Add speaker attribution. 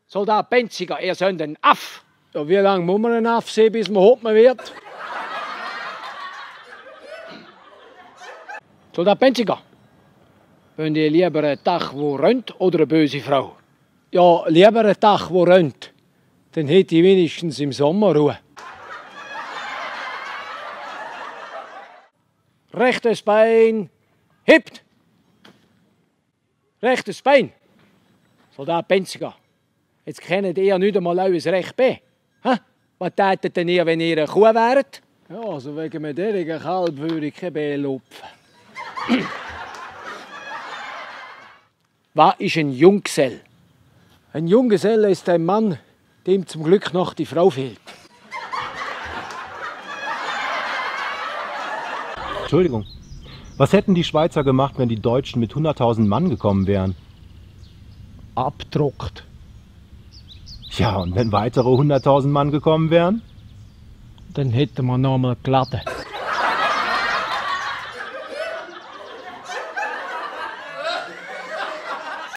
Speaker 1: Soldat Benziger, ihr seid ein Aff.
Speaker 2: Ja, wie lange muss man einen Aff sehen, bis man Hauptmann wird?
Speaker 1: Soldat Benziger, wollt ihr lieber einen Tag, der rennt, oder eine böse Frau?
Speaker 2: Ja, lieber einen Tag, der rennt. Dann hätte ich wenigstens im Sommer Ruhe.
Speaker 1: Rechtes Bein, hebt. Rechtes Bein. Soldat Benziger, jetzt kennt ihr nicht einmal euer recht Bein. Was tätet denn ihr, wenn ihr eine Kuh wäret?
Speaker 2: Ja, also wegen einem derartigen Kalb würde ich kein Bein lupfen.
Speaker 1: Was ist ein Junggesell?
Speaker 2: Ein Junggeselle ist ein Mann, dem zum Glück noch die Frau fehlt.
Speaker 3: Entschuldigung. Was hätten die Schweizer gemacht, wenn die Deutschen mit 100.000 Mann gekommen wären?
Speaker 2: Abdruckt.
Speaker 3: Ja, und wenn weitere 100.000 Mann gekommen wären?
Speaker 2: Dann hätten wir noch mal geladen.